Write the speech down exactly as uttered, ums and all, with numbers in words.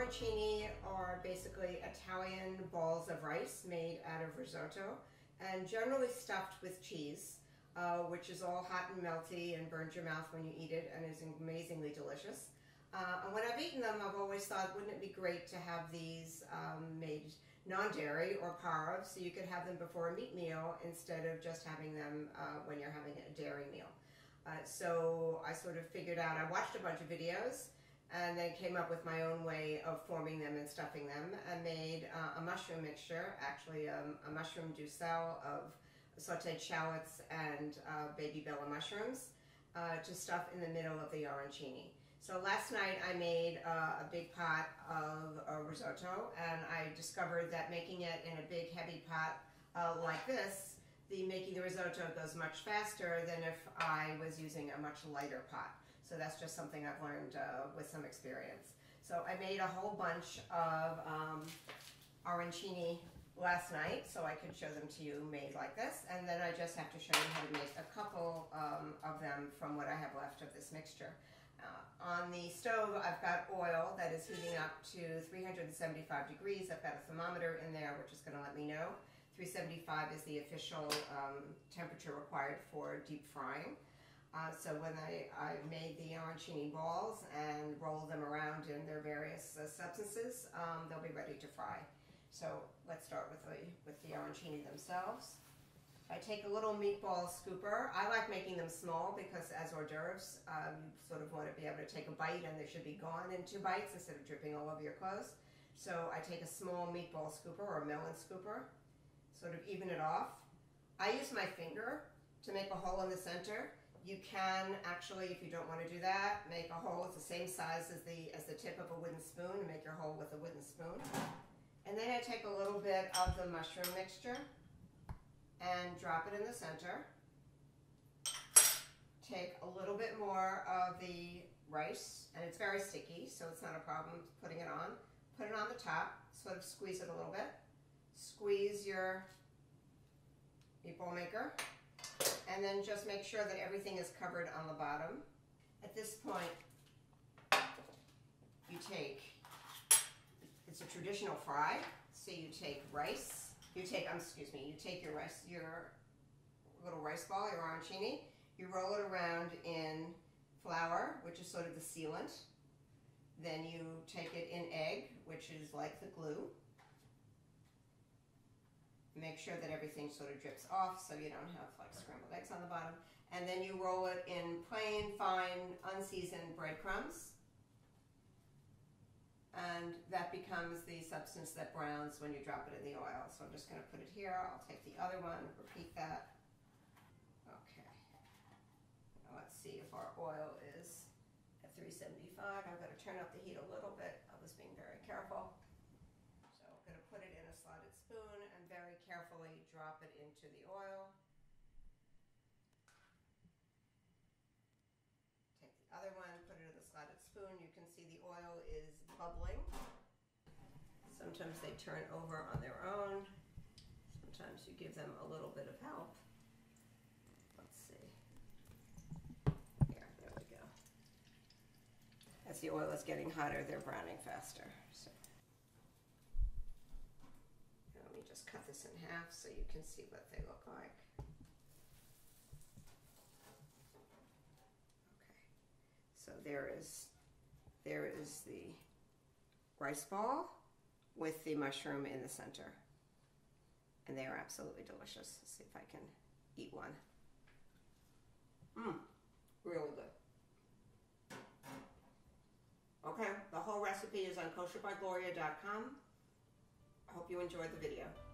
arancini are basically Italian balls of rice made out of risotto and generally stuffed with cheese, uh, which is all hot and melty and burns your mouth when you eat it and is amazingly delicious. Uh, and when I've eaten them, I've always thought, wouldn't it be great to have these um, made non-dairy or parve, so you could have them before a meat meal instead of just having them uh, when you're having a dairy meal. Uh, so I sort of figured out, I watched a bunch of videos and then came up with my own way of forming them and stuffing them, and made uh, a mushroom mixture, actually um, a mushroom duxelle of sauteed shallots and uh, baby bella mushrooms uh, to stuff in the middle of the arancini. So last night I made uh, a big pot of uh, risotto, and I discovered that making it in a big heavy pot uh, like this, the making the risotto goes much faster than if I was using a much lighter pot. So that's just something I've learned uh, with some experience. So I made a whole bunch of um, arancini last night so I could show them to you made like this, and then I just have to show you how to make a couple um, of them from what I have left of this mixture. Uh, on the stove, I've got oil that is heating up to three hundred seventy-five degrees. I've got a thermometer in there, which is going to let me know. three seventy-five is the official um, temperature required for deep frying. Uh, so when I, I made the arancini balls and rolled them around in their various uh, substances, um, they'll be ready to fry. So let's start with the, with the arancini themselves. I take a little meatball scooper. I like making them small because as hors d'oeuvres, um, you sort of want to be able to take a bite and they should be gone in two bites instead of dripping all over your clothes. So I take a small meatball scooper or a melon scooper, sort of even it off. I use my finger to make a hole in the center. You can actually, if you don't want to do that, make a hole. It's the same size as the, as the tip of a wooden spoon, and make your hole with a wooden spoon. And then I take a little bit of the mushroom mixture and drop it in the center. Take a little bit more of the rice, and it's very sticky, so it's not a problem putting it on. Put it on the top, sort of squeeze it a little bit. Squeeze your meatball maker, and then just make sure that everything is covered on the bottom. At this point, you take, it's a traditional fry, so you take rice, You take, um, excuse me, you take your rice, your little rice ball, your arancini, you roll it around in flour, which is sort of the sealant. Then you take it in egg, which is like the glue. Make sure that everything sort of drips off so you don't have like scrambled eggs on the bottom. And then you roll it in plain, fine, unseasoned breadcrumbs. And that becomes the substance that browns when you drop it in the oil. So I'm just going to put it here. I'll take the other one, repeat that. Okay. Now let's see if our oil is at three seventy-five. I'm going to turn up the heat a little bit. I was being very careful. So I'm going to put it in a slotted spoon and very carefully drop it into the oil. Take the other one, put it in the slotted spoon. You can see the oil is bubbling. Sometimes they turn over on their own. Sometimes you give them a little bit of help. Let's see. Here, there we go. As the oil is getting hotter, they're browning faster. So let me just cut this in half so you can see what they look like. Okay. So there is there is the rice ball with the mushroom in the center. And they are absolutely delicious. Let's see if I can eat one. Mmm, really good. Okay, the whole recipe is on kosher by gloria dot com. I hope you enjoyed the video.